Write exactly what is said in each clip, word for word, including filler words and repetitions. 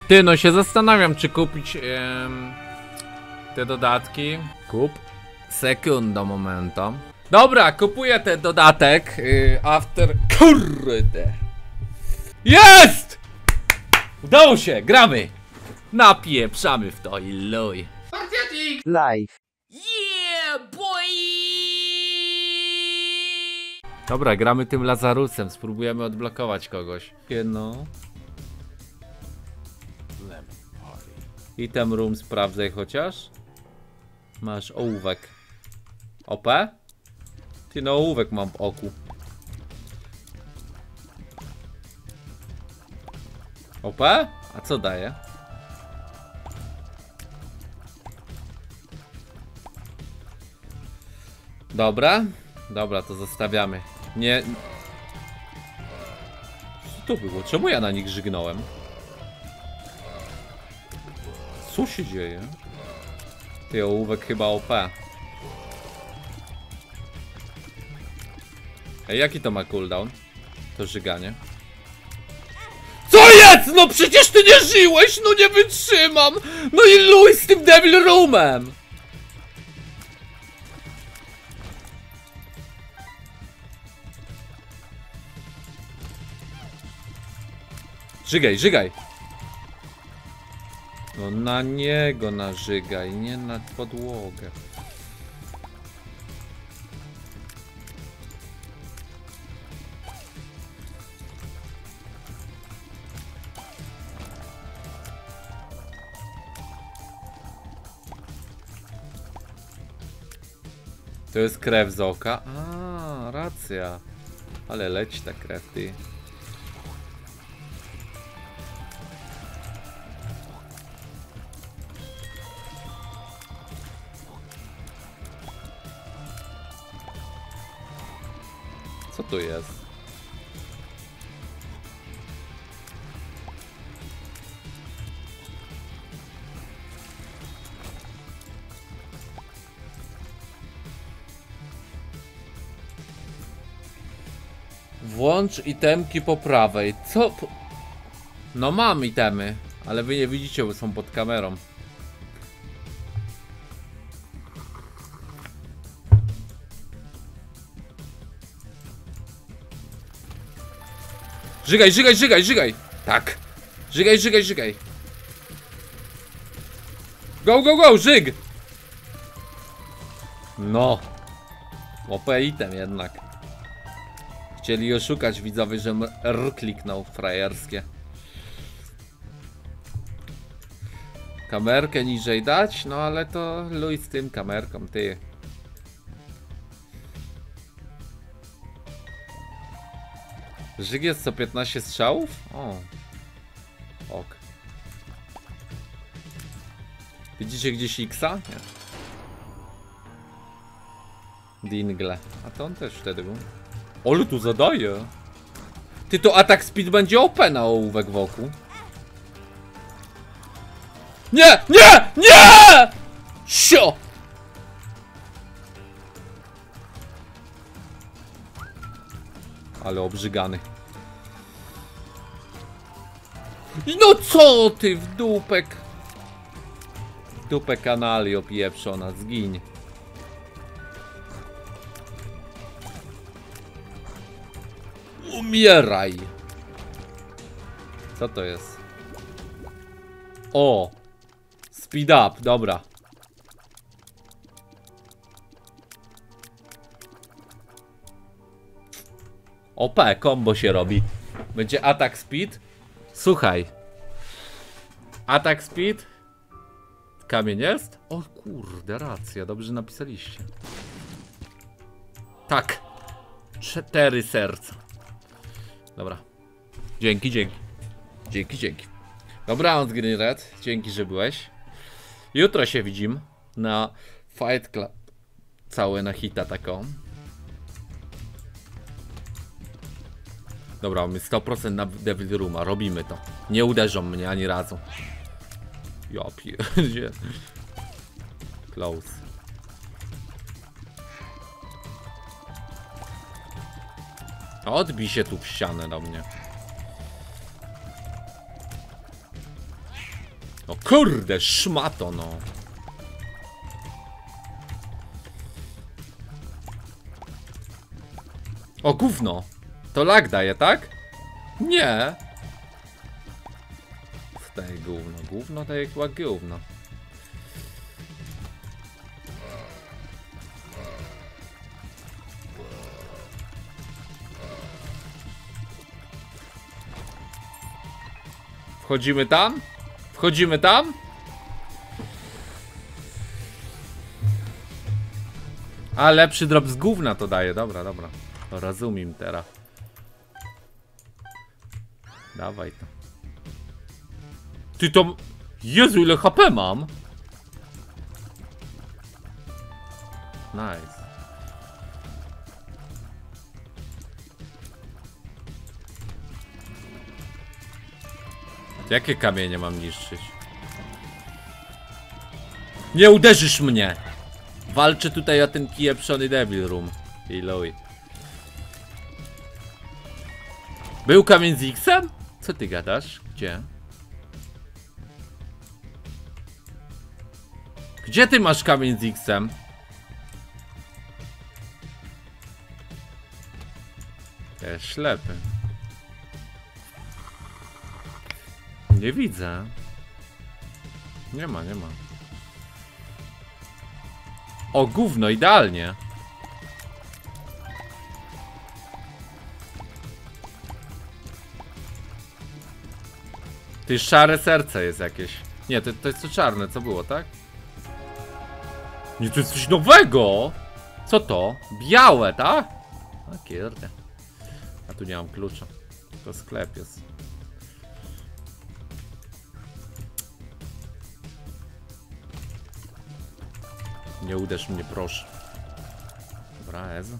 Ty, no się zastanawiam, czy kupić em, te dodatki. Kup. Sekundo, momento. Dobra, kupuję ten dodatek. Yy, after... Kurde. Jest! Udało się, gramy. Napieprzamy w to i luj. Live. Yeah, boy! Dobra, gramy tym Lazarusem. Spróbujemy odblokować kogoś. No. Item room sprawdzaj chociaż. Masz ołówek. O P? Ty, no ołówek mam w oku. O P? A co daje? Dobra. Dobra, to zostawiamy. Nie... Co to było? Czemu ja na nich żygnąłem? Co się dzieje? Ty, ołówek chyba O P. Ej, jaki to ma cooldown? To żyganie. Co jest? No przecież ty nie żyłeś! No nie wytrzymam! No i luj z tym Devil Roomem! Żygaj, żygaj! No na niego nażygaj, nie na podłogę. To jest krew z oka? A, racja. Ale leci ta krew, ty. Co to jest? Włącz itemki po prawej. Co? Po... No mam itemy, ale wy nie widzicie, bo są pod kamerą. Żygaj, żygaj, żygaj, żygaj! Tak! Żygaj, żygaj, żygaj! Go, go, go, żyg! No! O P item jednak. Chcieli oszukać widzowie, że R kliknął frajerskie. Kamerkę niżej dać? No ale to luj z tym kamerką, ty. Żyg jest co piętnaście strzałów? O. Ok. Widzicie gdzieś X-a? Nie. Dingle. A to on też wtedy był. Ale tu zadaje. Ty, to atak speed będzie O P na ołówek wokół. Nie! Nie! Nie! Sio! Ale obrzygany. No co ty w dupek? W dupę kanali opieprzona, zgiń. Umieraj. Co to jest? O! Speed up, dobra. O P, combo się robi. Będzie atak speed. Słuchaj. Atak speed. Kamień jest? O kurde, racja, dobrze napisaliście. Tak. Cztery serca. Dobra. Dzięki, dzięki. Dzięki, dzięki. Dobranoc, Green Red. Dzięki, że byłeś. Jutro się widzimy na Fight Club. Całe na hita taką. Dobra, mamy sto procent na Devil Rooma. Robimy to. Nie uderzą mnie ani razu. Ja pierdzie. Close. Odbij się tu w ścianę do mnie. No kurde, szmato no. O gówno. To lag daje, tak? Nie. Co daje gówno? Gówno daje chyba gówno. Wchodzimy tam? Wchodzimy tam? A lepszy drop z gówna to daje, dobra, dobra. To rozumiem teraz. Dawaj to. Ty to... Jezu, ile H P mam? Nice. Jakie kamienie mam niszczyć? Nie uderzysz mnie! Walczę tutaj o ten kieprzony Devil Room. Iluj. Był kamień z X-em? Co ty gadasz? Gdzie? Gdzie ty masz kamień z X-em? Ja jest ślepy. Nie widzę. Nie ma, nie ma. O gówno, idealnie. Ty szare serce jest jakieś. Nie, to, to jest to czarne, co było, tak? Nie, to jest coś nowego! Co to? Białe, tak? A kurde. A tu nie mam klucza. To sklep jest. Nie uderz mnie, proszę. Dobra, Ezo.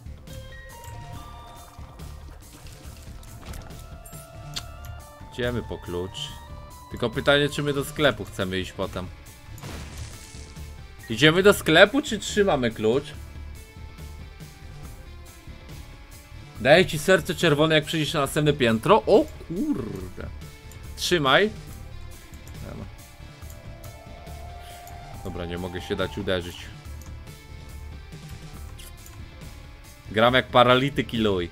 Idziemy po klucz. Tylko pytanie, czy my do sklepu chcemy iść potem. Idziemy do sklepu, czy trzymamy klucz? Daję ci serce czerwone, jak przyjdziesz na następne piętro. O kurde. Trzymaj. Dobra, nie mogę się dać uderzyć. Gram jak paralityk i luj.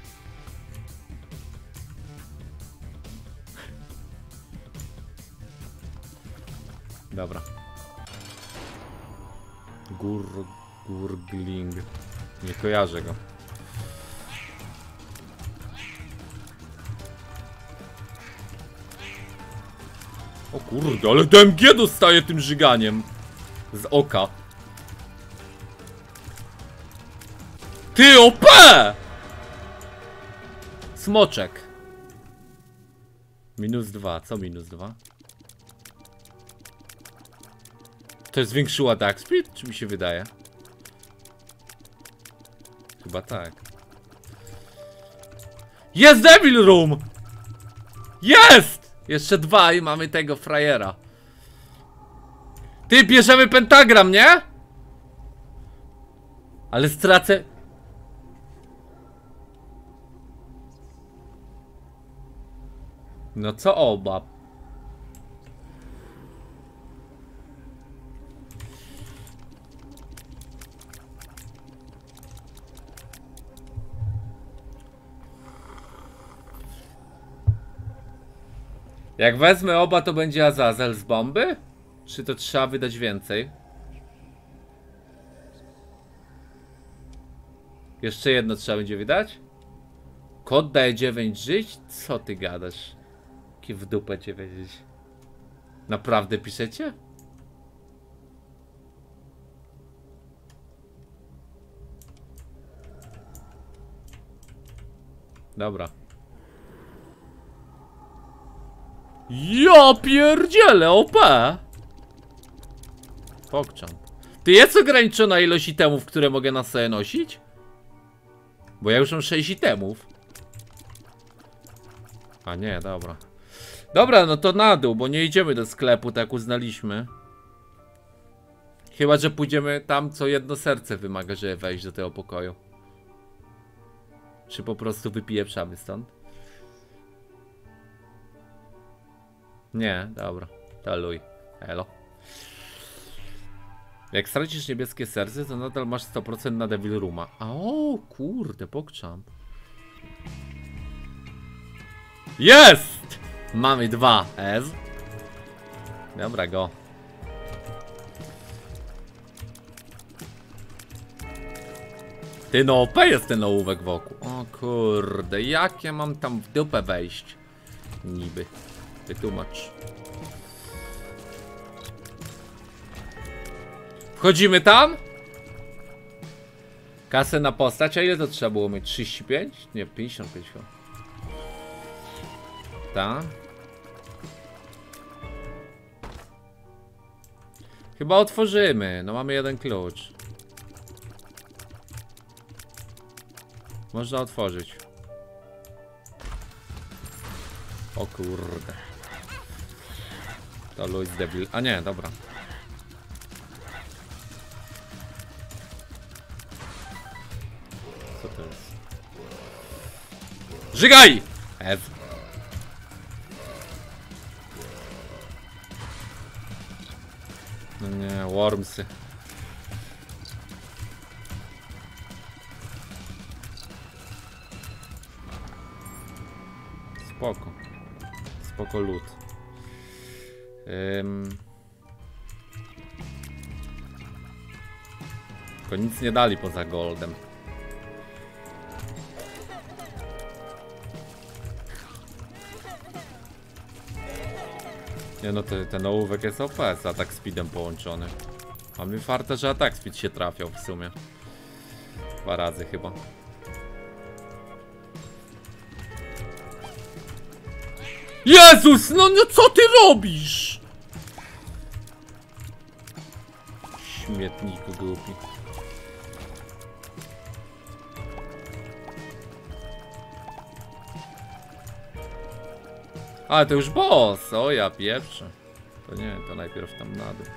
Dobra. Gur... Gurgling. Nie kojarzę go. O kurde, ale D M G dostaje tym żyganiem. Z oka. Ty O P! Smoczek. Minus dwa. Co minus dwa? To jest zwiększyła attack speed? Czy mi się wydaje? Chyba tak. Jest Devil Room! Jest! Jeszcze dwa i mamy tego frajera. Ty, bierzemy pentagram, nie? Ale stracę... No co oba? Jak wezmę oba, to będzie Azazel z bomby? Czy to trzeba wydać więcej? Jeszcze jedno trzeba będzie wydać? Kod daje dziewięć żyć? Co ty gadasz? Jakie w dupę cię wiedzieć? Naprawdę piszecie? Dobra. Ja pierdzielę O P! Pokczam. Ty jest ograniczona ilość itemów, które mogę na sobie nosić? Bo ja już mam sześć itemów. A nie, dobra. Dobra, no to na dół, bo nie idziemy do sklepu, tak uznaliśmy. Chyba że pójdziemy tam, co jedno serce wymaga, żeby wejść do tego pokoju. Czy po prostu wypieprzamy stąd? Nie, dobra, to luj. Elo. Jak stracisz niebieskie serce, to nadal masz sto procent na Devil Rooma. A o kurde, pokczam. Jest! Mamy dwa S. Dobra, go. Ty no, O P jest ten ołówek wokół. O kurde, jak ja mam tam w dupę wejść? Niby. Wytłumacz. Wchodzimy tam? Kasę na postać, a ile to trzeba było mieć? trzydzieści pięć? Nie, pięćdziesiąt pięć. Ta. Chyba otworzymy, no mamy jeden klucz. Można otworzyć. O kurde. To Louis debil. A nie, dobra. Co to jest? Żygaj! F. No nie, wormsy. Spoko. Spoko lód. Ym... Tylko nic nie dali poza goldem. Nie no, to, ten ołówek jest O P z atak speedem połączony. Mamy farta, że atak speed się trafiał w sumie. Dwa razy chyba. Jezus, no, no co ty robisz? Śmietniku głupi. Ale to już boss, o ja pieprzę. To nie, to najpierw tam na dół.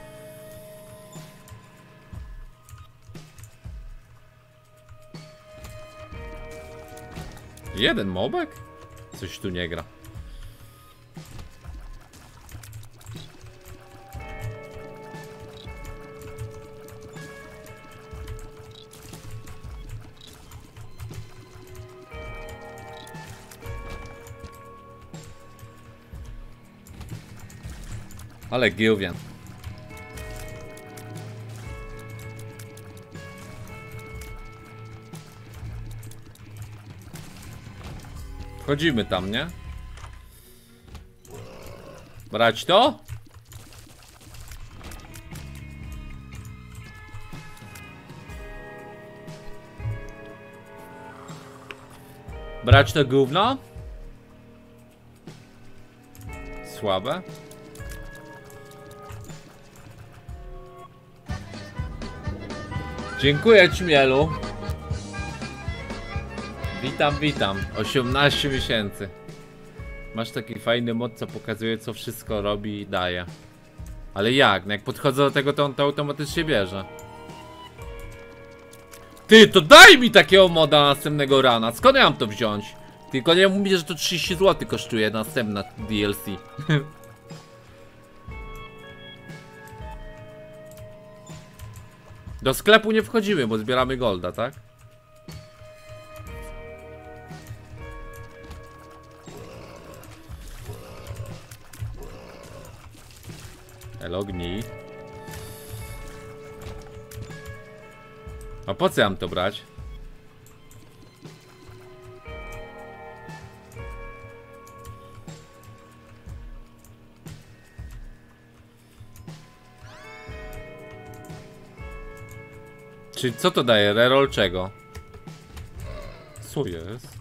Jeden mobek? Coś tu nie gra. Ale Gilvian. Wchodzimy tam, nie? Brać to? Brać to gówno? Słabe. Dziękuję ci, Mielu. Witam, witam. osiemnaście miesięcy. Masz taki fajny mod, co pokazuje, co wszystko robi i daje. Ale jak? No jak podchodzę do tego, to on to automatycznie bierze. Ty, to daj mi takiego moda następnego rana. Skąd ja mam to wziąć? Tylko nie mówię, że to trzydzieści złotych kosztuje następna D L C. Do sklepu nie wchodzimy, bo zbieramy golda, tak? Hello, gnij. A po co ja mam to brać? Czy co to daje? Reroll czego? Co jest?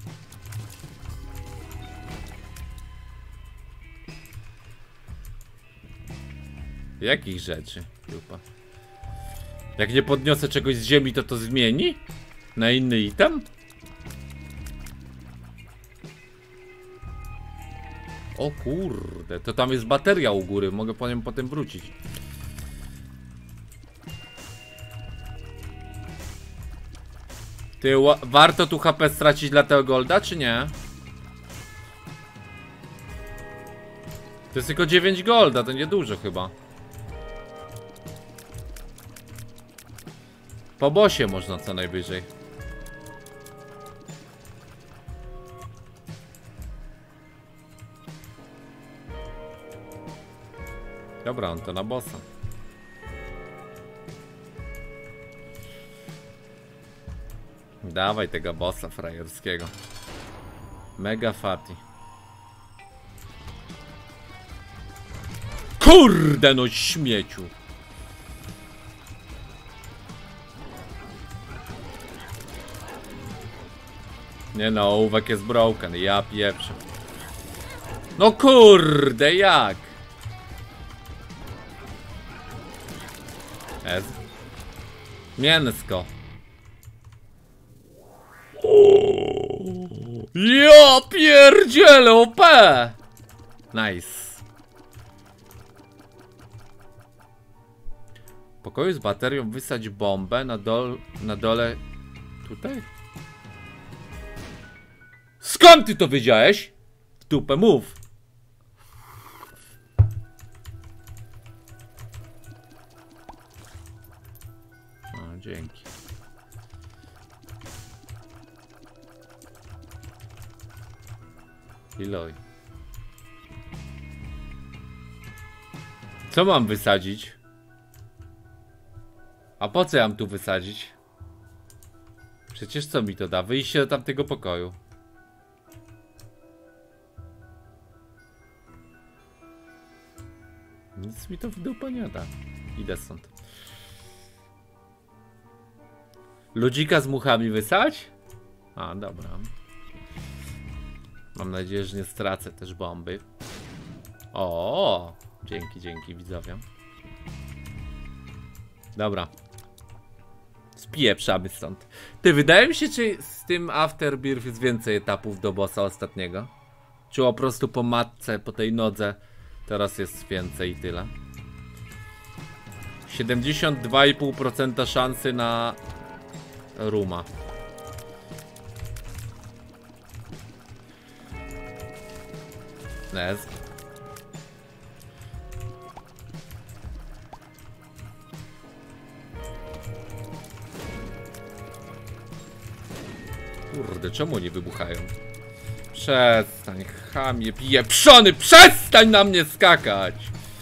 Jakich rzeczy? Dupa. Jak nie podniosę czegoś z ziemi, to to zmieni? Na inny item? O kurde, to tam jest bateria u góry, mogę po nią potem wrócić. Ty, warto tu H P stracić dla tego golda, czy nie? To jest tylko dziewięć golda, to niedużo chyba. Po bossie można co najwyżej. Dobra, on to na bossa. Dawaj tego bossa frajerskiego. Mega Fati. Kurde no śmieciu. Nie no, ołówek jest broken, ja pieprzę. No kurde, jak? Ez. Mięsko. Ja pierdzielę O P! Nice. W pokoju z baterią wysadź bombę na, dol na dole... Tutaj? Skąd ty to wiedziałeś? W dupę mów. O, dzięki. Iloj. Co mam wysadzić? A po co ja mam tu wysadzić? Przecież co mi to da? Wyjście do tamtego pokoju. Nic mi to w dupę nie da. Idę stąd. Ludzika z muchami wysać? A, dobra. Mam nadzieję, że nie stracę też bomby. O, dzięki, dzięki widzowie. Dobra. Spieprzamy stąd. Ty, wydaje mi się, czy z tym Afterbirth jest więcej etapów do bossa ostatniego? Czy po prostu po matce, po tej nodze teraz jest więcej i tyle? siedemdziesiąt dwa i pół procent szansy na Ruma. Nez. Kurde, czemu nie wybuchają? Przestań, chamie pieprzony, przestań na mnie skakać!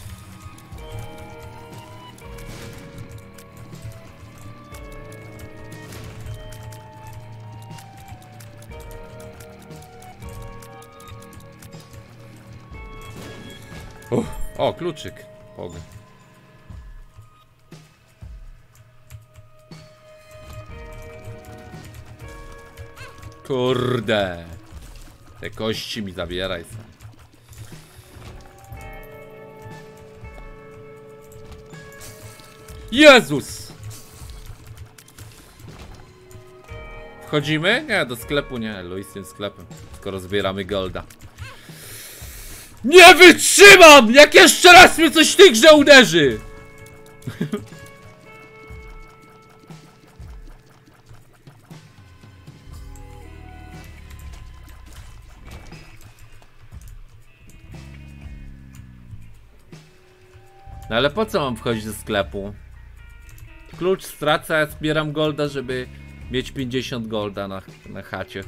Uff, o, kluczyk. Pogę. Kurde. Te kości mi zabieraj sam. Jezus! Wchodzimy? Nie, do sklepu nie. Luis z tym sklepem. Skoro zbieramy golda. Nie wytrzymam! Jak jeszcze raz mnie coś w tej grze uderzy! No ale po co mam wchodzić do sklepu? Klucz stracę, ja zbieram golda, żeby mieć pięćdziesiąt golda na, na chacie.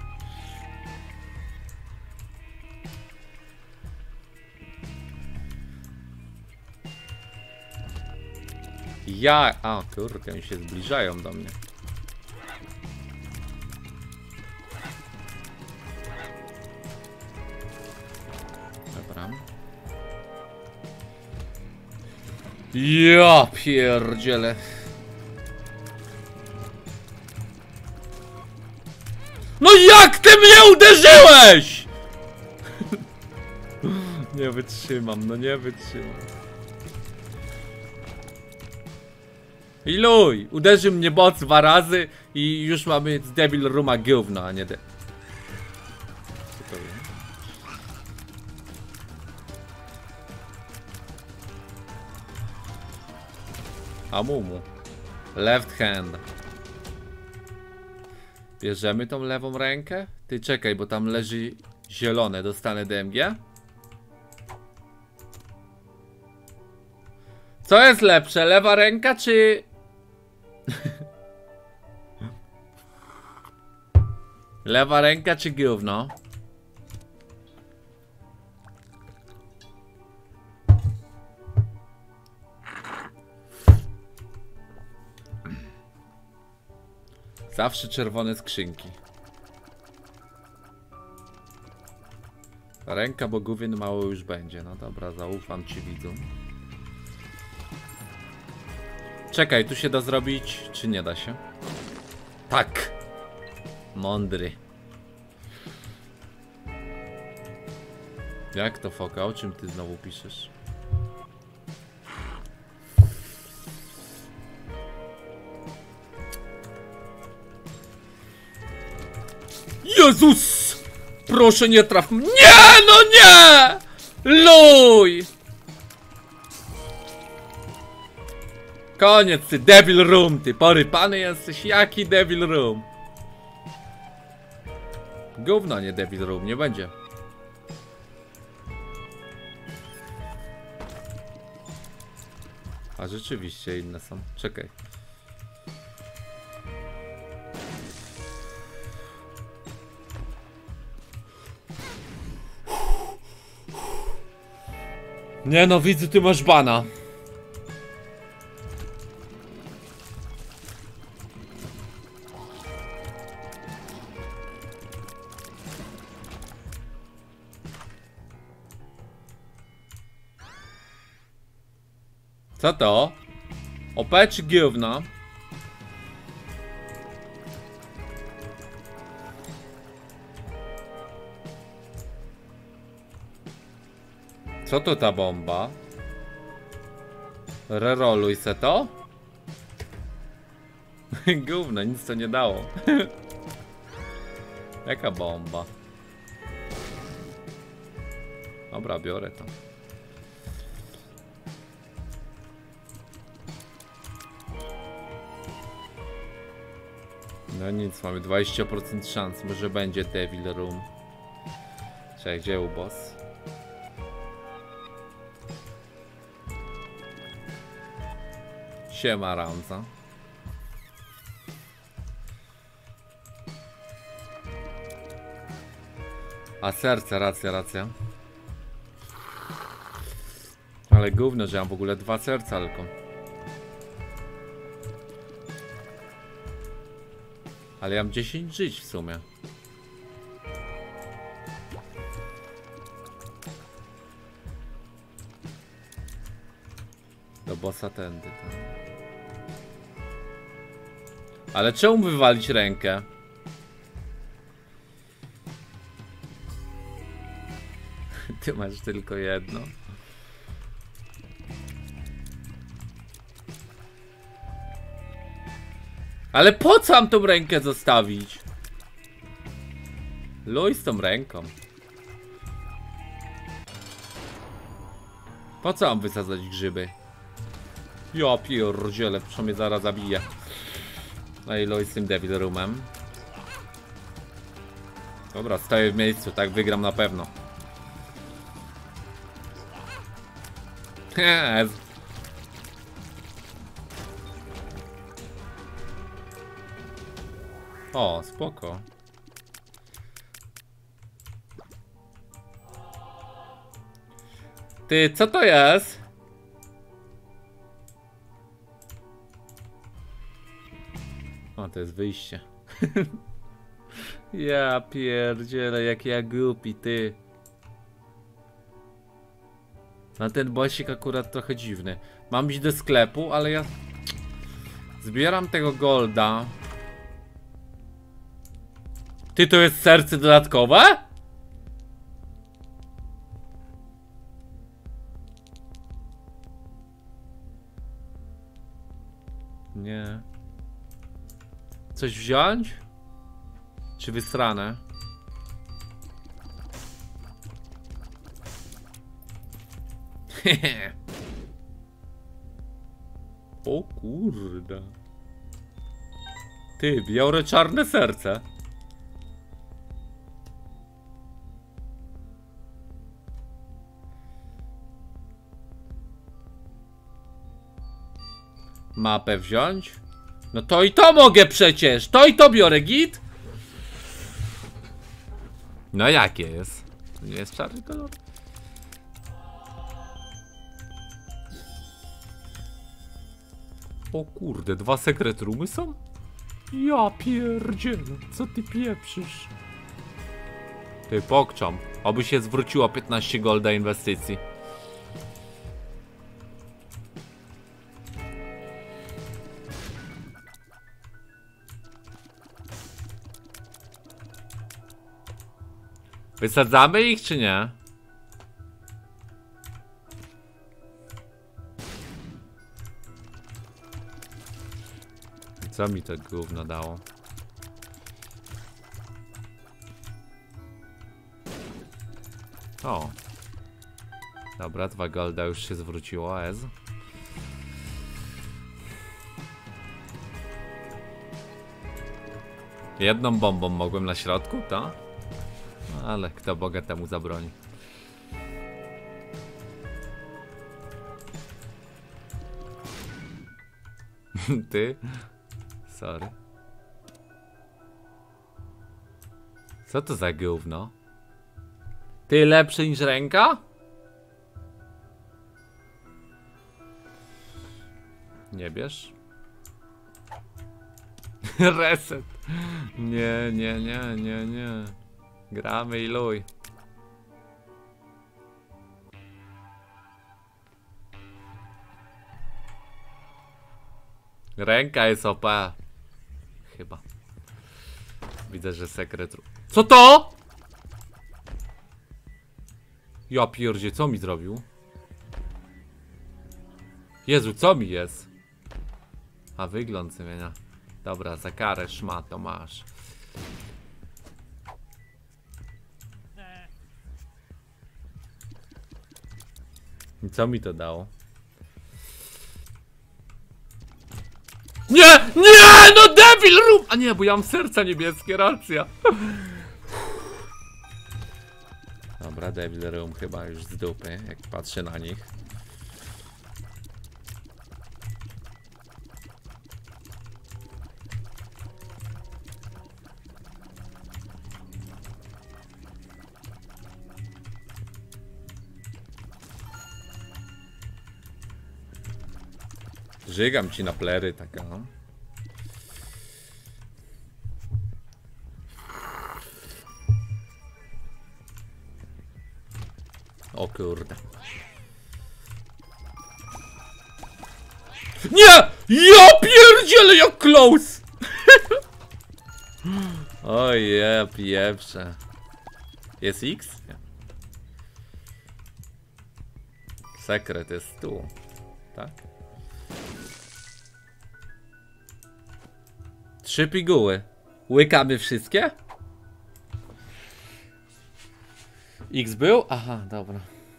Ja... A, kurde, oni się zbliżają do mnie. Dobra. Ja pierdzielę. No jak ty mnie uderzyłeś?! Nie wytrzymam, no nie wytrzymam. Iluj! Uderzył mnie boss dwa razy i już mamy z Devil Rooma gówno, a nie de... Co to jest? Amumu. Left hand. Bierzemy tą lewą rękę? Ty czekaj, bo tam leży zielone. Dostanę D M G? Co jest lepsze, lewa ręka czy... Lewa ręka czy gówno? Zawsze czerwone skrzynki. Ręka bogówien mało już będzie. No dobra, zaufam ci, widzu. Czekaj, tu się da zrobić, czy nie da się? Tak! Mądry. Jak to, foka? O czym ty znowu piszesz? Jezus! Proszę, nie traf mnie. Nie, no nie! Luj! Koniec, ty Devil Room, ty porypany jesteś. Jaki Devil Room? Gówno, nie Devil Room, nie będzie. A rzeczywiście inne są. Czekaj. Nie no, widzę, ty masz bana. Co to? O P czy gówno? Co to ta bomba? Reroluj se to? Gówno, nic to nie dało. Jaka bomba? Dobra, biorę to. No nic, mamy dwadzieścia procent szans, może będzie Devil Room. Czekaj, gdzie był boss? Siema, Ramza. A serce, racja, racja. Ale gówno, że mam w ogóle dwa serca tylko. Ale ja mam dziesięć żyć w sumie. Do bossa tędy, tam. Ale czemu wywalić rękę? Ty masz tylko jedno. Ale po co mam tą rękę zostawić? Luj z tą ręką. Po co mam wysadzać grzyby? Ja pierdzielę, przecież mnie zaraz zabije. No i luj z tym Devil Roomem. Dobra, stoję w miejscu, tak wygram na pewno. Jezu. O, spoko. Ty, co to jest? O, to jest wyjście. Ja pierdzielę, jak ja głupi, ty. No ten bossik akurat trochę dziwny. Mam iść do sklepu, ale ja zbieram tego golda. Ty, to jest serce dodatkowe? Nie. Coś wziąć? Czy wysrane? O kurde. Ty, biorę czarne serce. mapę wziąć? No to i to mogę przecież! To i to biorę, git? No jakie jest? To nie jest czarny kolor? O kurde, dwa secret roomy są? Ja pierdzielę, co ty pieprzysz? Ty pokczam, oby się zwróciło piętnaście golda inwestycji. Wysadzamy ich czy nie? Co mi to gówno dało? O. Dobra, dwa golda już się zwróciło, ez. Jedną bombą mogłem na środku, to? Ale kto Boga temu zabroni. Ty? Sorry. Co to za gówno? Ty lepszy niż ręka? Nie bierz. Reset. Nie, nie, nie, nie, nie. Gramy i luj. Ręka jest O P. Chyba. Widzę, że sekret. Co to? Ja pierdzie, co mi zrobił? Jezu, co mi jest? A wygląd zmienia. Dobra, za karę szmato masz. I co mi to dało? Nie! Nie! No debil room! A nie, bo ja mam serca niebieskie, racja. Dobra, Devil Room chyba już z dupy, jak patrzę na nich. Żygam ci na plery, taka. O kurde. Nie! Ja pierdzielę, jak close! Oj, ja pieprze. Jest X? Nie. Sekret jest tu. Tak? Trzy piguły. Łykamy wszystkie? X był? Aha, dobra.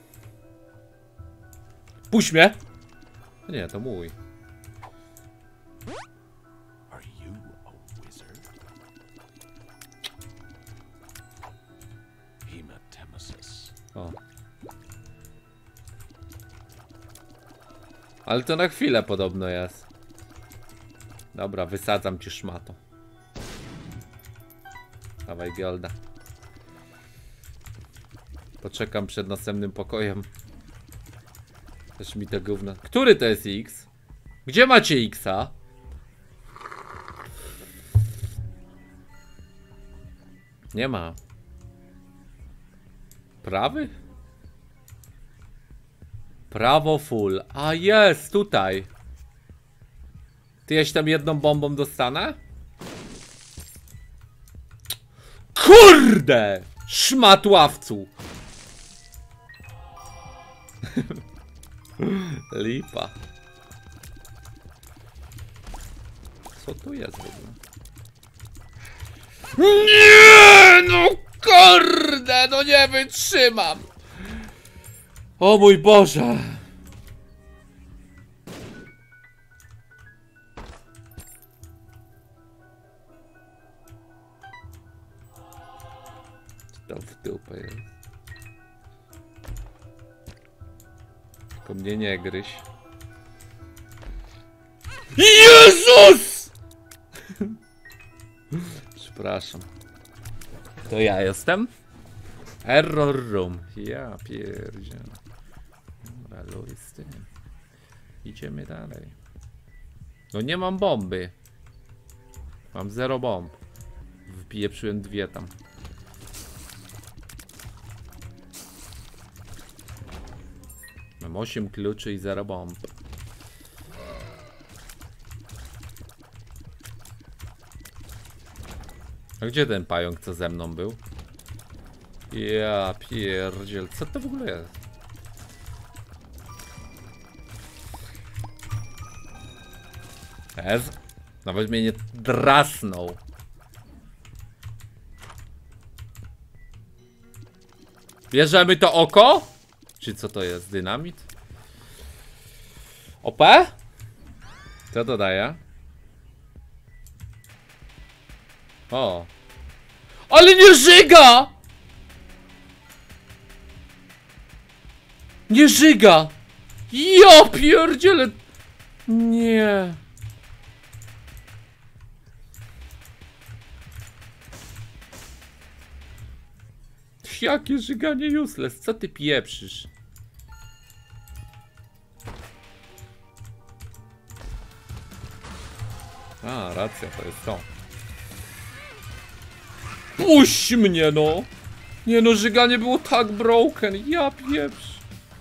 Puść mnie! Nie, to mój. O. Ale to na chwilę podobno jest. Dobra, wysadzam ci szmato. Dawaj golda. Poczekam przed następnym pokojem. Też mi to gówno. Który to jest X? Gdzie macie X-a? Nie ma. Prawy? Prawo full. A jest, tutaj. Ty ja się tam jedną bombą dostanę? Kurde! Szmatławcu! Lipa. Co tu jest w ogóle? Nie! No kurde! No nie wytrzymam! O mój Boże! To w dupę jest. Tylko mnie nie gryź. Jezus! Przepraszam. To ja jestem? Error room. Ja pierdzielę. Dobra, luj z tym. Idziemy dalej. No nie mam bomby. Mam zero bomb. Wpieprzyłem dwie tam. Mam osiem kluczy i zero bomb. A gdzie ten pająk, co ze mną był? Ja pierdziel, co to w ogóle jest? Ez? Nawet mnie nie drasnął. Bierzemy to oko? Czy co to jest? Dynamit? O P? Co to daje? O. Ale nie żyga! Nie żyga! Ja pierdzielę! Nie. Jakie żyganie useless? Co ty pieprzysz? A, racja, to jest to. Puść mnie, no! Nie no, żyganie było tak broken. Ja pieprz.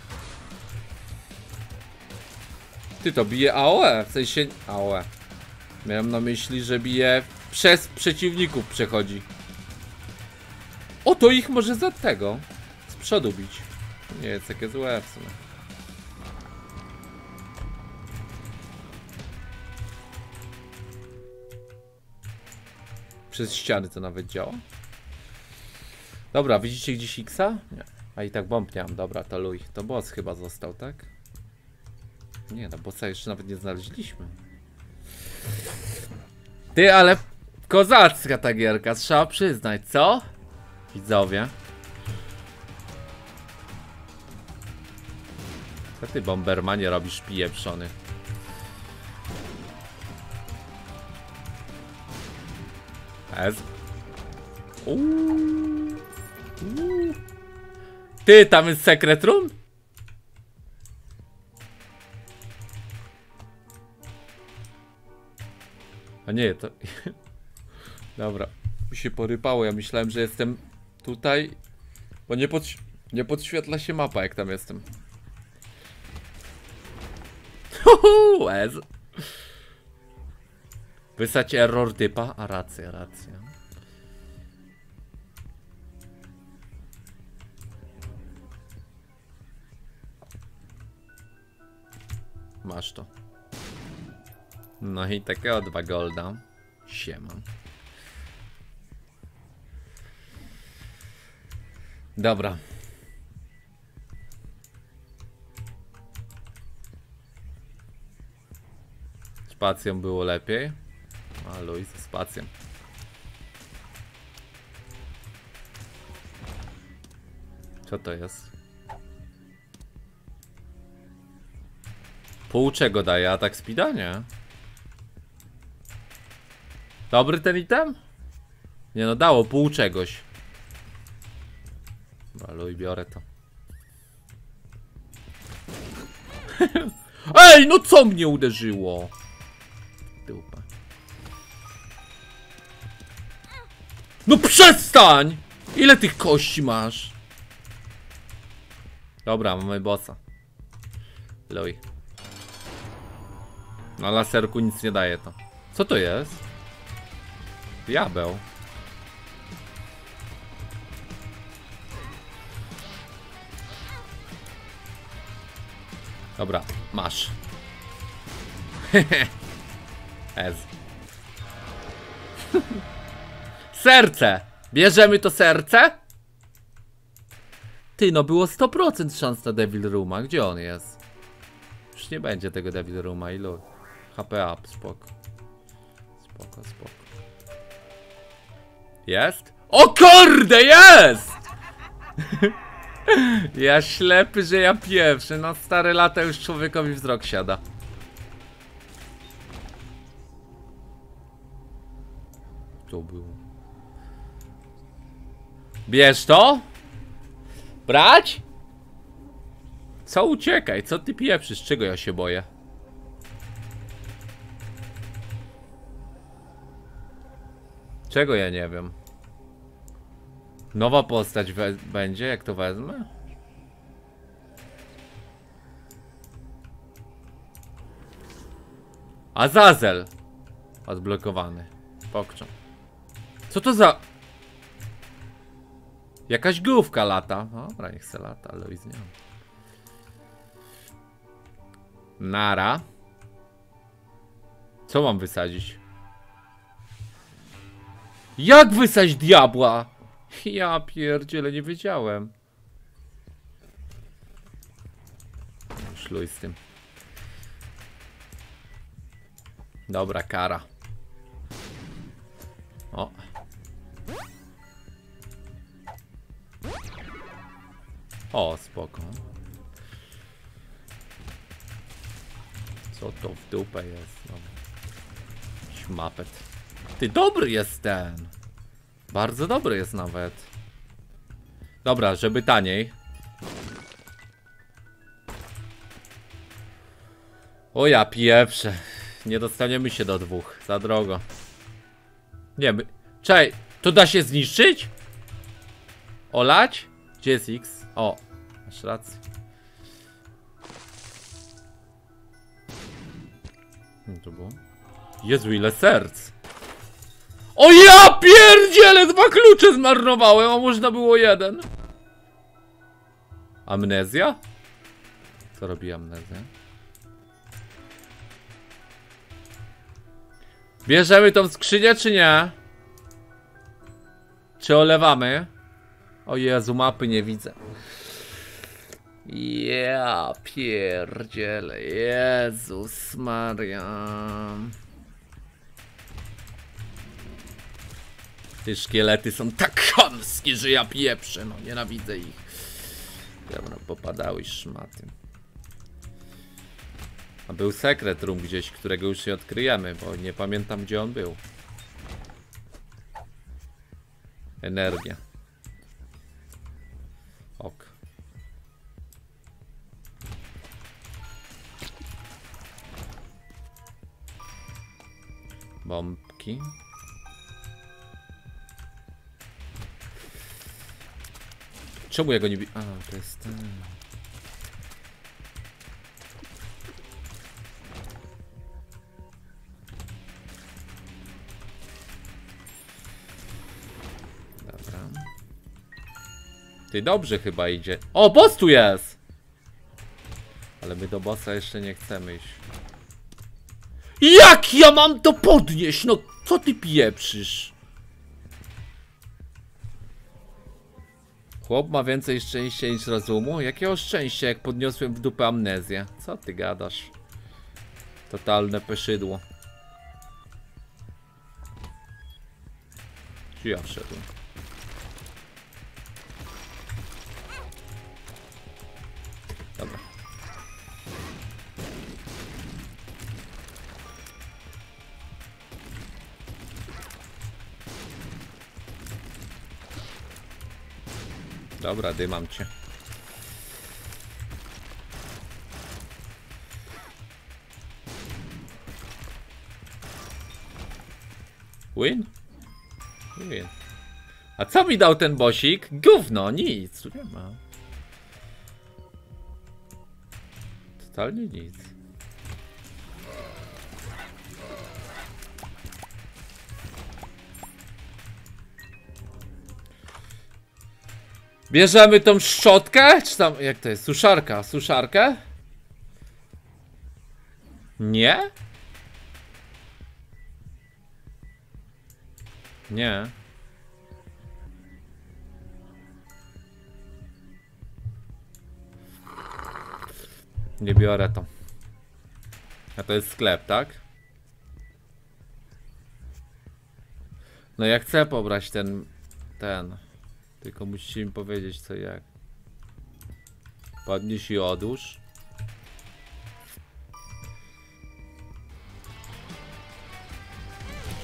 Ty, to bije A O E, w sensie A O E. Miałem na myśli, że bije przez przeciwników przechodzi. O, to ich może za tego z przodu bić. Nie jest takie złe w sumie. Przez ściany to nawet działa. Dobra, widzicie gdzieś X-a? Nie. A i tak bomb nie mam. Dobra, to luj. To boss chyba został, tak? Nie, no bossa jeszcze nawet nie znaleźliśmy. Ty, ale kozacka ta gierka, trzeba przyznać, co? Widzowie. Co ty, Bombermanie, robisz pieprzony? Ez. Uuu. Uuu. Ty, tam jest secret room? A nie, to... Dobra, mi się porypało, ja myślałem, że jestem tutaj, bo nie, pod... nie podświetla się mapa, jak tam jestem. Huhu, ez. Wysać error typa, a racja, racja. Masz to. No i takiego dwa golda. Siema. Dobra. Spacją było lepiej. A luj ze spacją. Co to jest? Pół czego daje? Atak speeda? Nie. Dobry ten item? Nie no, dało pół czegoś. Luj, biorę to. Ej, no co mnie uderzyło? Dupa. No przestań! Ile tych kości masz? Dobra, mamy bossa. Luj. Na laserku nic nie daje to. Co to jest? Diabeł. Dobra, masz. Ez. Serce! Bierzemy to serce? Ty, no było sto procent szans na Devil Rooma. Gdzie on jest? Już nie będzie tego Devil Rooma. Ilu? H P up, spoko. Spoko, spoko. Jest? O kurde, jest! Ja ślepy, że ja pierwszy. No stare lata już człowiekowi wzrok siada. to było? Bierz to? Brać? Co uciekaj? Co ty pieprzysz? Czego ja się boję? Czego ja nie wiem? Nowa postać będzie, jak to wezmę? Azazel! Odblokowany. Pokczą. Co to za... Jakaś główka lata. Dobra, niech se lata, ale i z nią. Nara. Co mam wysadzić? Jak wysadzić diabła? Ja pierdziele, nie wiedziałem. Szluj z tym. Dobra, kara. O. O, spoko. Co to w dupę jest? No. Śmapet. Ty, dobry jest ten. Bardzo dobry jest nawet. Dobra, żeby taniej. O ja pieprzę. Nie dostaniemy się do dwóch. Za drogo. Nie, my... Czekaj, to da się zniszczyć? Olać? Gdzie jest X? O, masz rację. No to było. Jezu, ile serc. O ja pierdzielę, dwa klucze zmarnowałem, a można było jeden. Amnezja? Co robi amnezja? Bierzemy tą skrzynię, czy nie? Czy olewamy? O Jezu, mapy nie widzę. Ja pierdzielę, Jezus Maria. Te szkielety są tak chamskie, że ja pieprzę, no nienawidzę ich. Dobra, popadały szmaty. A był sekret room gdzieś, którego już nie odkryjemy, bo nie pamiętam, gdzie on był. Energia. Ok. Bombki. Czemu ja go nie widzę? A, to jest ten. Dobra. Ty, dobrze chyba idzie. O, boss tu jest! Ale my do bossa jeszcze nie chcemy iść. Jak ja mam to podnieść? No, co ty pieprzysz? Chłop ma więcej szczęścia niż rozumu? Jakiego szczęścia, jak podniosłem w dupę amnezję? Co ty gadasz? Totalne pyszydło. Czy ja wszedłem? Dobra. Dobra, dymam cię. Win? Win. A co mi dał ten bosik? Gówno, nic. Tu nie ma. Totalnie nic. Bierzemy tą szczotkę? Czy tam, jak to jest? Suszarka? Suszarkę? Nie? Nie. Nie biorę to. A to jest sklep, tak? No ja chcę pobrać ten... Ten... Tylko musicie mi powiedzieć co jak. Podnieś i odłóż.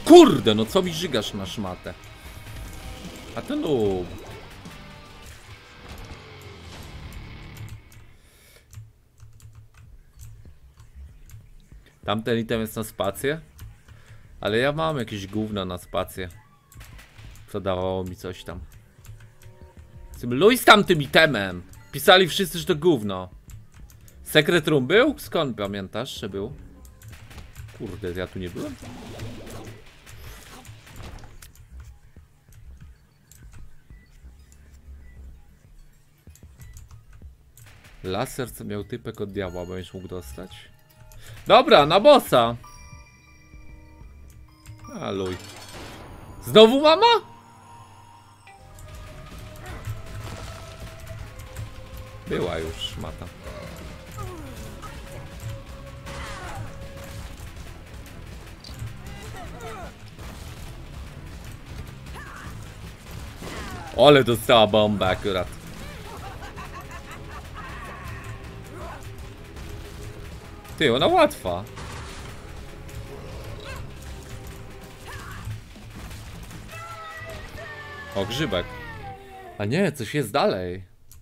Kurde, no co mi żygasz na szmatę? A to no. Tamten item jest na spację? Ale ja mam jakieś gówno na spację. Co dawało mi coś tam. Luj z tamtym itemem. Pisali wszyscy, że to gówno. Secret Room był? Skąd pamiętasz, że był? Kurde, ja tu nie byłem. Laser, co miał typek od diabła, będziesz mógł dostać. Dobra, na bossa. A luj. Znowu mama? Była już mata. Ale dostała bombę akurat. Ty, ona łatwa. O, grzybek. A nie, coś jest dalej.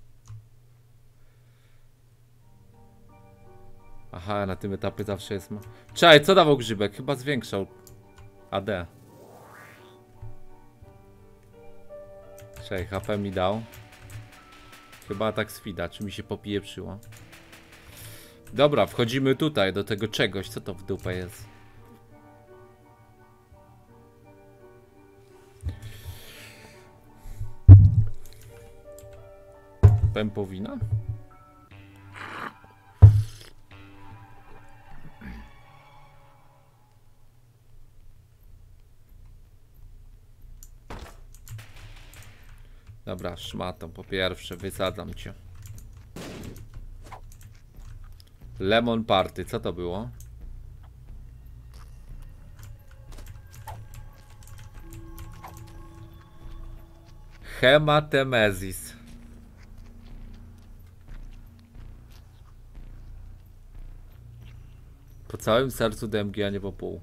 Aha, na tym etapie zawsze jest ma... Czekaj, co dawał grzybek? Chyba zwiększał A D. Czekaj, H P mi dał. Chyba atak speeda, czy mi się popieprzyło. Dobra, wchodzimy tutaj do tego czegoś. Co to w dupę jest? Pępowina? Dobra, szmatą, po pierwsze wysadzam cię. Lemon Party, co to było? Hematemezis. Po całym sercu D M G, a nie po pół.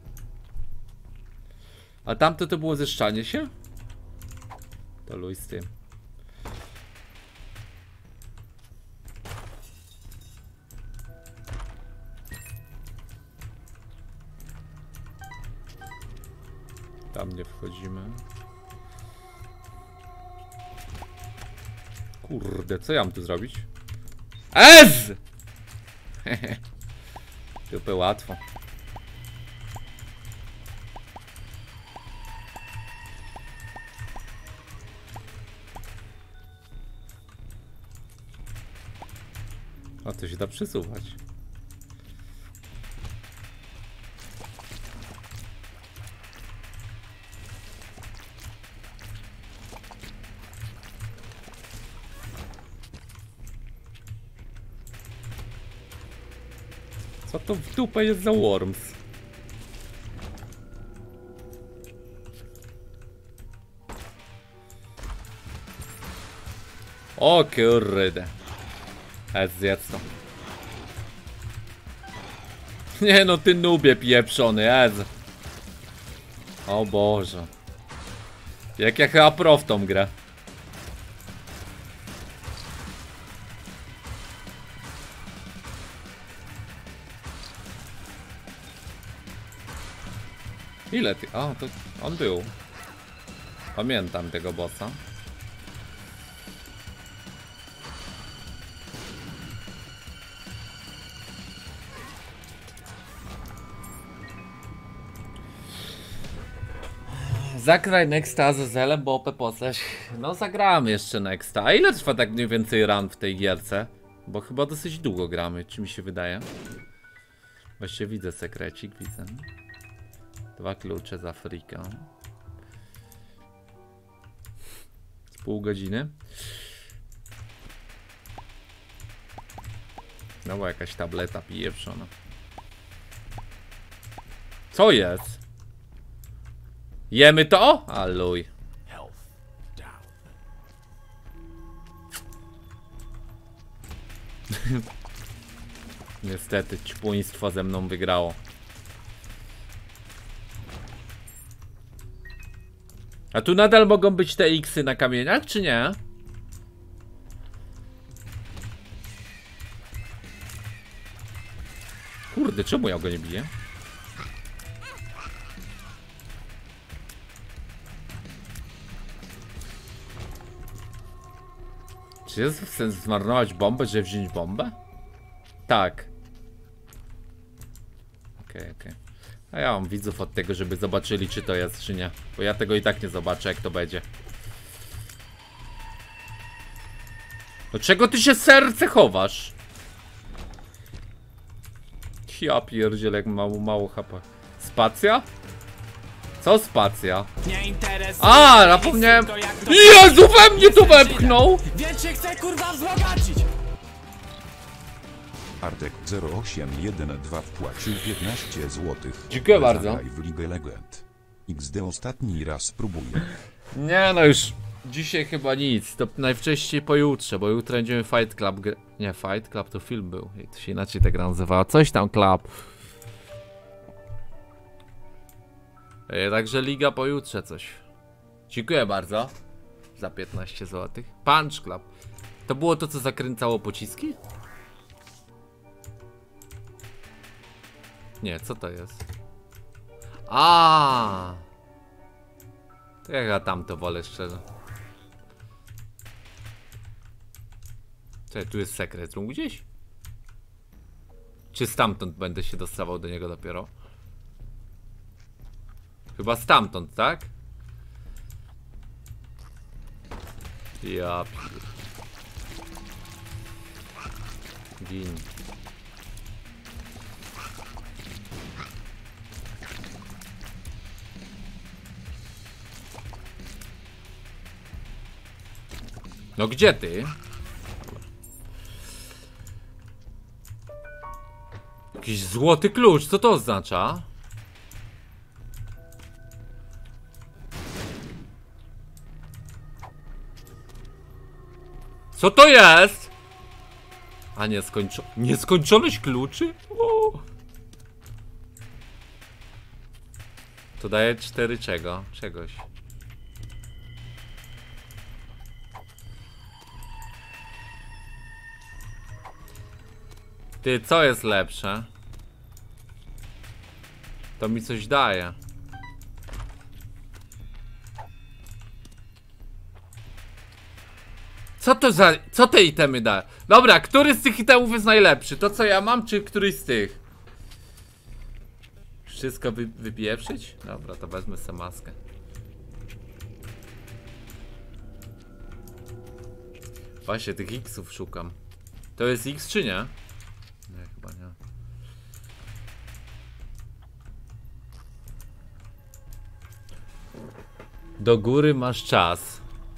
A tamto to było zeszczanie się? To luj z tym. Tam nie wchodzimy. Kurde, co ja mam tu zrobić? Ez! Dupę łatwo. A to się da przesuwać. Co to w dupę jest za worms? O kurde. A zjedz to. Nie no, ty nubie pieprzony, ez. O Boże. Jak ja chyba pro w tą grę. Ile ty? O, to on był. Pamiętam tego bossa. Zagraj Nexta z Azazelem, bo O P postać. No zagramy jeszcze Nexta. A ile trwa tak mniej więcej run w tej gierce? Bo chyba dosyć długo gramy, czy mi się wydaje. Właściwie widzę sekrecik, widzę. Dwa klucze z Afryką. Z pół godziny. No bo jakaś tableta pieprzona. Co jest? Jemy to? Aluj. Niestety, ćpuństwo ze mną wygrało. A tu nadal mogą być te X-y na kamieniach, czy nie? Kurde, czemu ja go nie biję? Czy jest sens zmarnować bombę, żeby wziąć bombę? Tak. Okej, okay, okej. Okay. A ja mam widzów od tego, żeby zobaczyli, czy to jest, czy nie. Bo ja tego i tak nie zobaczę, jak to będzie. Do czego ty się serce chowasz? Ja pierdzielę, jak mało, mało H P. Spacja? Co spacja? A, zapomniałem. Jezu, we mnie to wepchnął! Więc się chce kurwa wzbogacić! Artek zero osiem jeden dwa wpłacił piętnaście złotych. Dziękuję bardzo. W League Legend. X D ostatni raz spróbuję. Nie no już dzisiaj chyba nic, to najwcześniej pojutrze, bo jutro będziemy Fight Club. Nie, Fight Club to film był, to się inaczej ta gra nazywała, coś tam Club. E, także liga pojutrze coś. Dziękuję bardzo za piętnaście złotych. Punch Club. To było to, co zakręcało pociski? Nie, co to jest? A. To jak ja tamto wolę szczerze. Czekaj, tu jest secret room gdzieś? Czy stamtąd będę się dostawał do niego dopiero? Chyba stamtąd, tak? Ja pier... Gin. No gdzie ty? Jakiś złoty klucz, co to oznacza? Co to jest? A nieskończo... Nieskończoność kluczy? O! To daje cztery czego? Czegoś. Ty, co jest lepsze? To mi coś daje. Co to za... Co te itemy da? Dobra, który z tych itemów jest najlepszy? To co ja mam, czy któryś z tych? Wszystko wy, wypieprzyć? Dobra, to wezmę sobie maskę. Właśnie, tych X-ów szukam. To jest X czy nie? Nie, chyba nie. Do góry masz czas.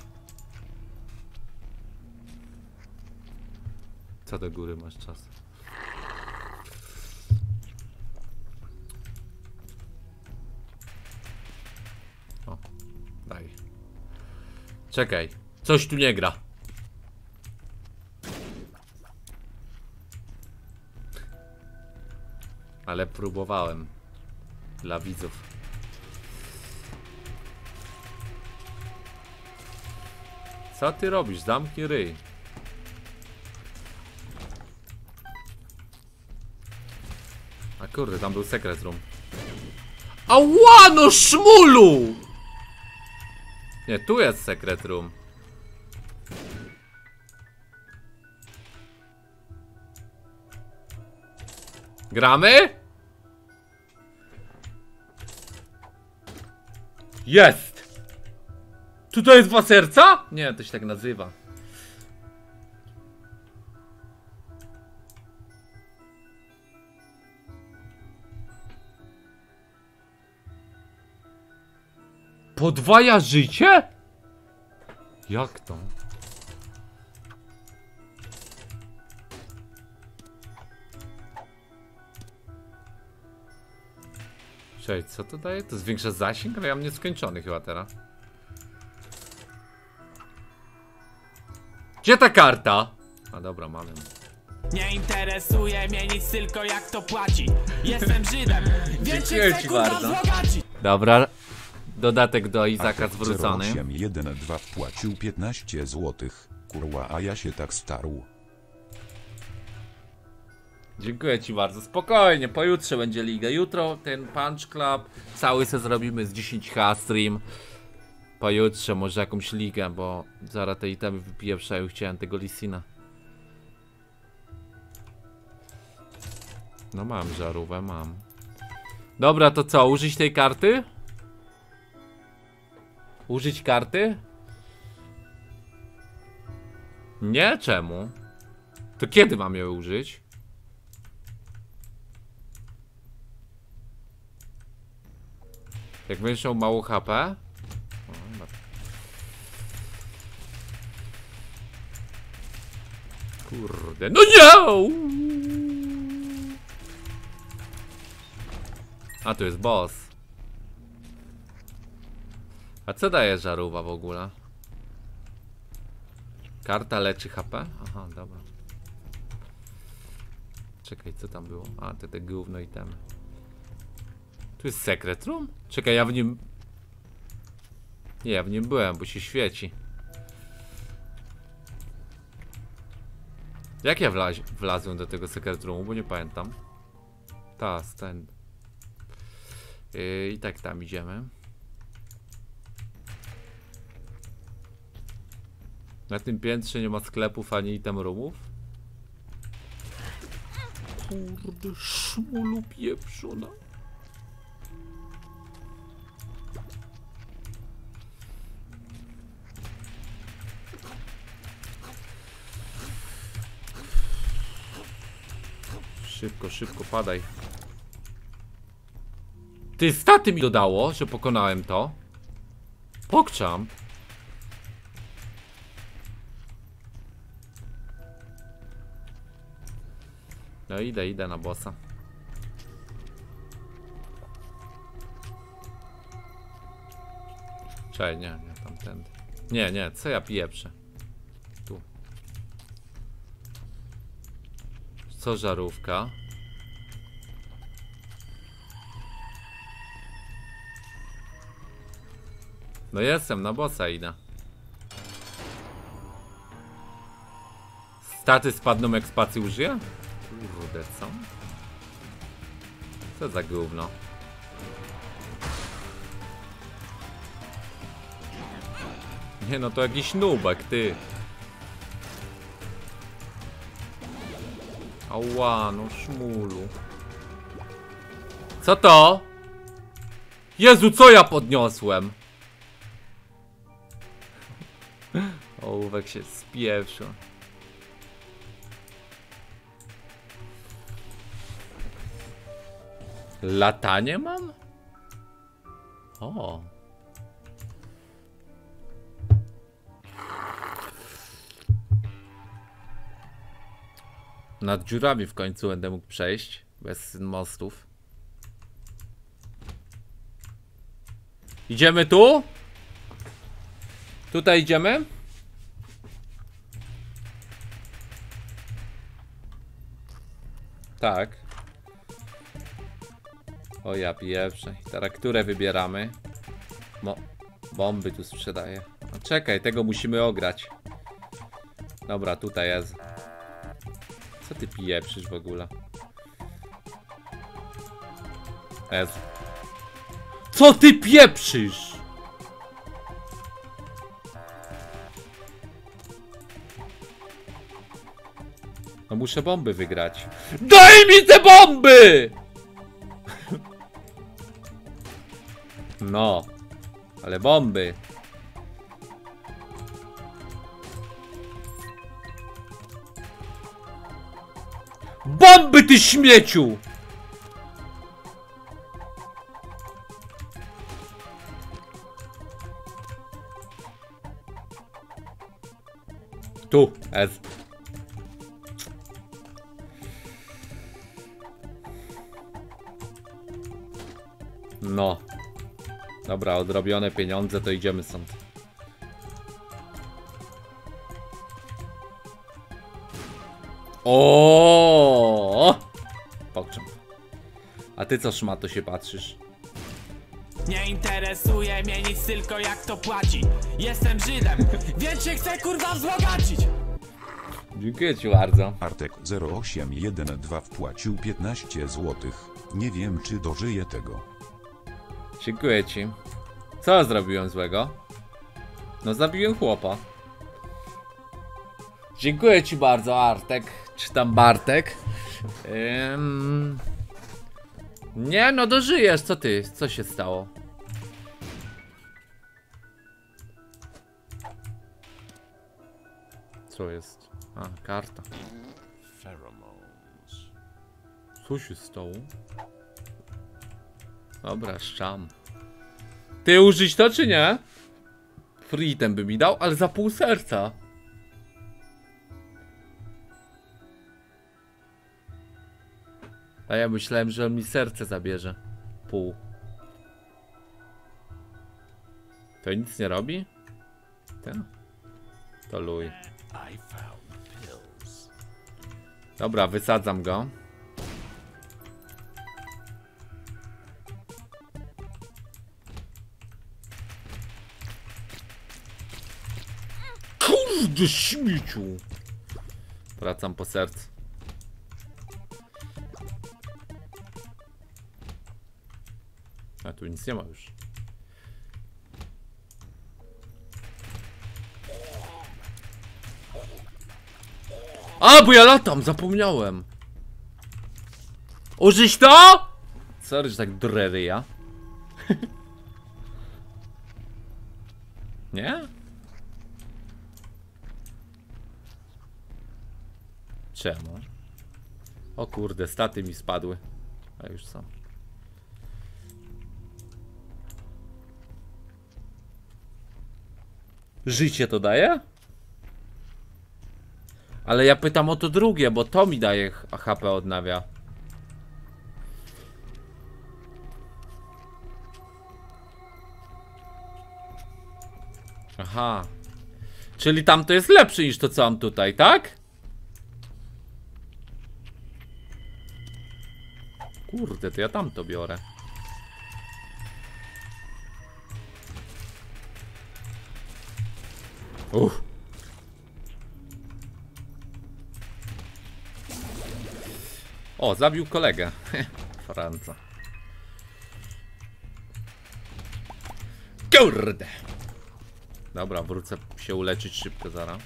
Co do góry masz czas? O, daj. Czekaj, coś tu nie gra. Ale próbowałem. Dla widzów. Co ty robisz? Zamknij ryj. A kurde, tam był secret room. Ała, no szmulu! Nie, tu jest secret room. Gramy? Jest! Tutaj jest dwa serca? Nie, to się tak nazywa. Podwaja życie? Jak to? Cześć, co to daje? To zwiększa zasięg, ale ja mam nieskończony chyba teraz. Gdzie ta karta? A dobra, mamy. Nie interesuje mnie nic, tylko jak to płaci. Jestem Żydem, więc się chcę kurwa wzbogacić. Dobra. Dodatek do Izaka zwrócony. osiem jeden dwa wpłacił piętnaście złotych. Kurwa, a ja się tak starł. Dziękuję ci bardzo. Spokojnie, pojutrze będzie liga. Jutro ten Punch Club cały se zrobimy z dziesięć H stream. Pojutrze może jakąś ligę, bo zaraz te itemy wypieprzają. Chciałem tego Lisina. No mam żarówkę, mam. Dobra, to co? Użyć tej karty? Użyć karty? Nie? Czemu? To kiedy mam ją użyć? Jak będziesz miał mało H P? Kurde, no nie! A tu jest boss. A co daje żarówa w ogóle? Karta leczy H P? Aha, dobra. Czekaj, co tam było? A, te te gówno itemy. Tu jest secret room? Czekaj, ja w nim... Nie, ja w nim byłem, bo się świeci. Jak ja wlaz wlazłem do tego secret roomu, bo nie pamiętam. Ta, stand. Yy, I tak tam idziemy. Na tym piętrze nie ma sklepów ani item roomów. Kurde, szmulu pieprzona. Szybko, szybko, padaj. Ty, staty mi dodało, że pokonałem to. Pokczam. No idę, idę na bossa. Czekaj, nie, nie, tamtędy. Nie, nie, co ja pieprzę? Tu. Co żarówka? No jestem, na bossa idę. Staty spadną jak spacji użyję? Kurde, co? Co za gówno? Nie no, to jakiś nubek, ty. Ała, no szmulu. Co to? Jezu, co ja podniosłem? Ołówek się spieprzył. Latanie mam? O. Nad dziurami w końcu będę mógł przejść. Bez mostów. Idziemy tu? Tutaj idziemy? Tak. O ja pieprzę. Teraz które wybieramy? Mo bomby tu sprzedaję. No czekaj, tego musimy ograć. Dobra, tutaj jest. Co ty pieprzysz w ogóle? Jest. Co ty pieprzysz? No muszę bomby wygrać. Daj mi te bomby! No. Ale bomby. Bomby, ty śmieciu! Tu, S. No. Dobra, odrobione pieniądze, to idziemy stąd. O! Pokczam. A ty co, szmato, się patrzysz? Nie interesuje mnie nic, tylko jak to płaci. Jestem Żydem, więc się chcę kurwa wzbogacić. Dziękuję ci bardzo. Artek zero osiem jeden dwa wpłacił piętnaście złotych. Nie wiem, czy dożyję tego. Dziękuję ci. Co zrobiłem złego? No zabiłem chłopa. Dziękuję ci bardzo, Artek. Czy tam Bartek? Ym... Nie, no dożyjesz, co ty? Co się stało? Co jest? A, karta. Co się stało? Dobra, szczam. Ty użyć to czy nie? Freetem by mi dał, ale za pół serca. A ja myślałem, że on mi serce zabierze. Pół. To nic nie robi? Ten? To luj. Dobra, wysadzam go. Kurde śmieciu. Wracam po sercu. A tu nic nie ma już. A, bo ja latam, zapomniałem. Użyć to? Sorry, że tak drery ja. Nie? Czemu? O kurde, staty mi spadły. A już są. Życie to daje? Ale ja pytam o to drugie, bo to mi daje H P odnawia. Aha. Czyli tamto jest lepsze niż to, co mam tutaj, tak? Kurde, to ja tamto biorę. Uff. O, zabił kolegę. Franca. Kurde. Dobra, wrócę się uleczyć szybko zaraz.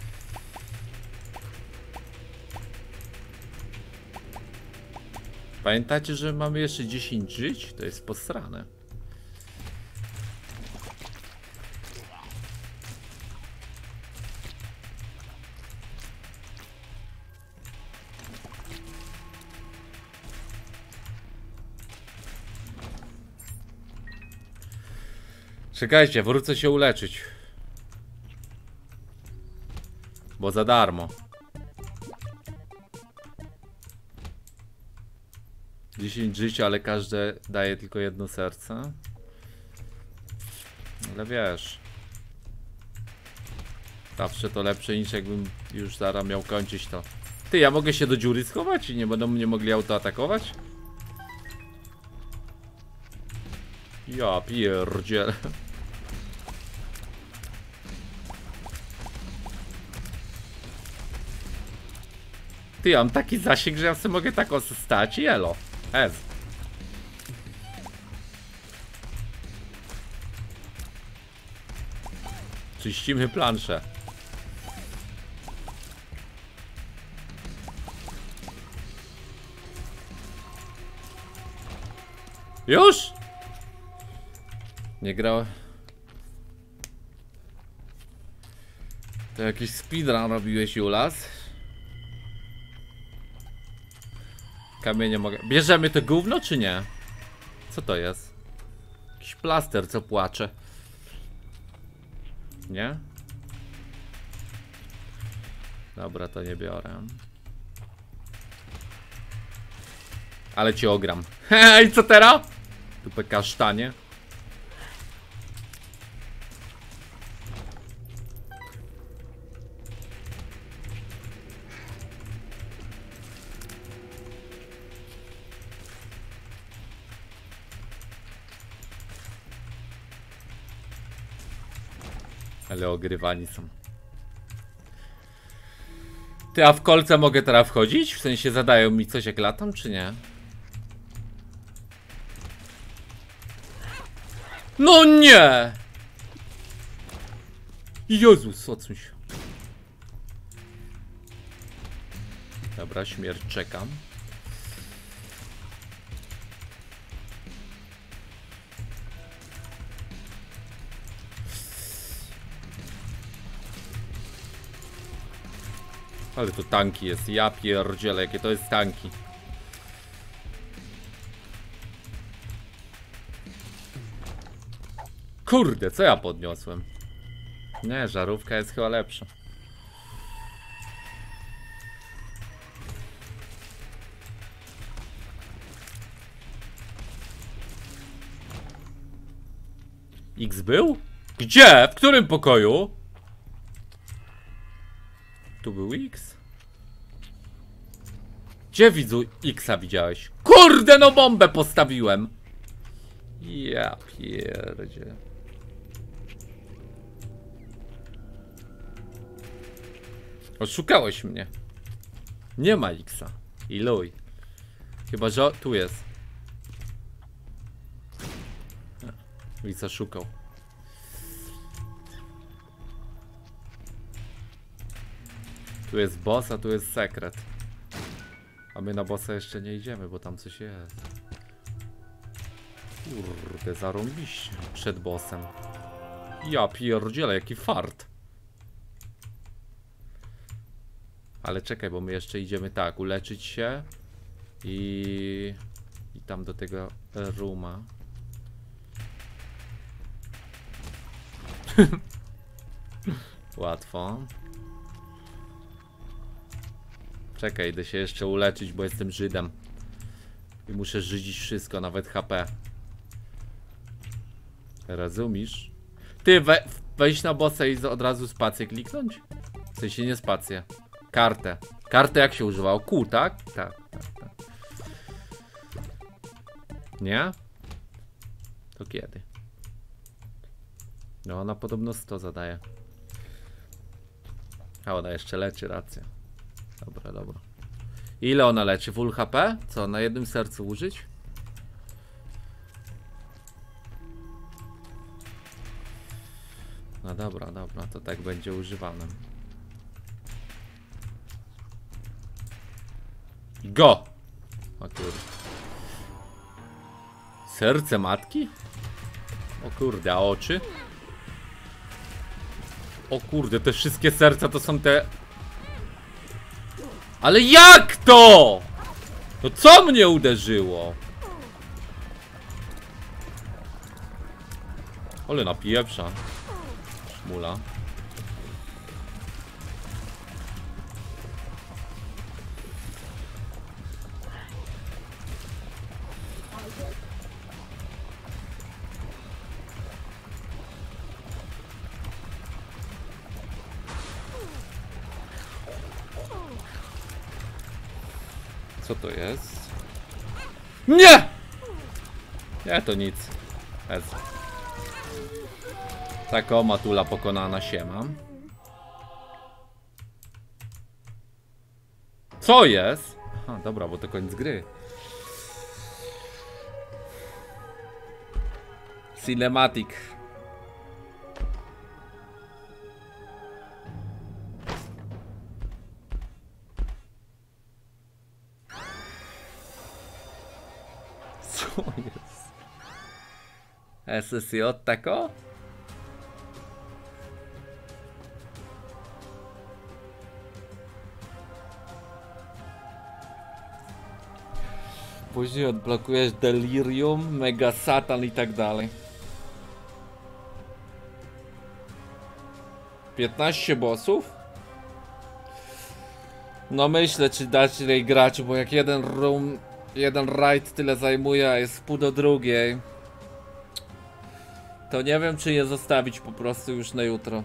Pamiętacie, że mamy jeszcze dziesięć żyć? To jest posrane. Czekajcie, wrócę się uleczyć. Bo za darmo. dziesięć życia, ale każde daje tylko jedno serce. Ale wiesz. Zawsze to lepsze niż jakbym już zaraz miał kończyć to. Ty, ja mogę się do dziury schować i nie będą mnie mogli autoatakować? Ja pierdzielę. Ty, ja mam taki zasięg, że ja sobie mogę tak stać i elo. Ez. Czyścimy planszę. Już? Nie grałem. To jakiś speedrun robiłeś, Julas? Kamienie mogę... Bierzemy to gówno, czy nie? Co to jest? Jakiś plaster, co płacze. Nie? Dobra, to nie biorę. Ale cię ogram. Hej, co teraz? Tupę kasztanie. Ale ogrywani są. Ty, a w kolce mogę teraz wchodzić? W sensie zadają mi coś jak latam, czy nie? No nie! Jezus, odsuń się. Dobra, śmierć, czekam. Ale to tanki jest, ja pierdzielę, jakie to jest tanki. Kurde, co ja podniosłem? Nie, żarówka jest chyba lepsza. X był? Gdzie? W którym pokoju? Tu był X? Gdzie widzu Xa widziałeś? Kurde, no bombę postawiłem! Ja pierdzie. Oszukałeś mnie. Nie ma Xa. I luj. Chyba, że tu jest. Widz szukał. Tu jest boss, a tu jest sekret. A my na bossa jeszcze nie idziemy, bo tam coś jest. Kurde, zarąbiście przed bossem. Ja pierdzielę, jaki fart. Ale czekaj, bo my jeszcze idziemy tak, uleczyć się i... i tam do tego rooma. Łatwo. Czekaj, idę się jeszcze uleczyć, bo jestem Żydem. I muszę żydzić wszystko, nawet H P. Rozumiesz? Ty, we, wejść na bossa i od razu spację kliknąć? W sensie nie spację. Kartę. Kartę jak się używało? Q, tak? Tak, tak, tak. Nie? To kiedy? No ona podobno sto zadaje. A ona jeszcze leczy, racja. Dobra, dobra. Ile ona leczy? Full H P? Co, na jednym sercu użyć? No dobra, dobra, to tak będzie używane. Go! O kurde. Serce matki? O kurde, a oczy? O kurde, te wszystkie serca to są te... Ale jak to? No co mnie uderzyło? Ale napieprza. Szmula. Co to jest? Nie! Nie, to nic. Ez. Taka matula pokonana, siema. Co jest? Aha, dobra, bo to koniec gry. Cinematic. Co jest? S S J tako? Później odblokujesz Delirium, Mega Satan i tak dalej. piętnaście bossów? No myślę, czy dać jej grać, bo jak jeden room, jeden raid tyle zajmuje, a jest w pół do drugiej, to nie wiem, czy je zostawić po prostu już na jutro.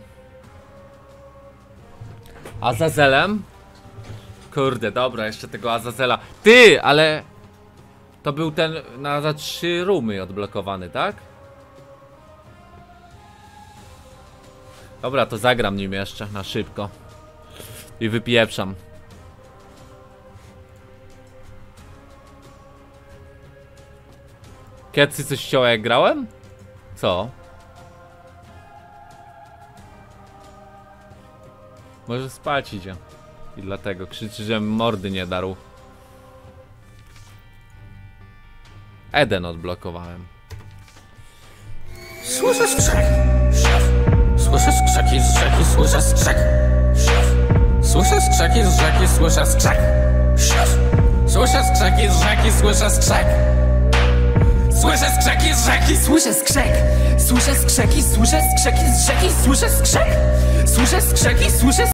Azazelem? Kurde, dobra, jeszcze tego Azazela. Ty, ale... To był ten na za trzy roomy odblokowany, tak? Dobra, to zagram nim jeszcze na szybko. I wypieprzam. Kiedyś coś ściąła jak grałem? Co? Może spać idzie. I dlatego krzyczy, że mordy nie darł. Eden odblokowałem. Słyszę skrzek. Słyszę skrzeki z rzeki, słyszę skrzek. Słyszę skrzeki z rzeki, słyszę skrzek. Słyszę skrzeki z rzeki, słyszę skrzek. Słyszę skrzeki z rzeki, słyszę skrzek. Słyszę skrzeki, słyszę skrzeki z rzeki, słyszę skrzek. Słyszę skrzeki, słyszę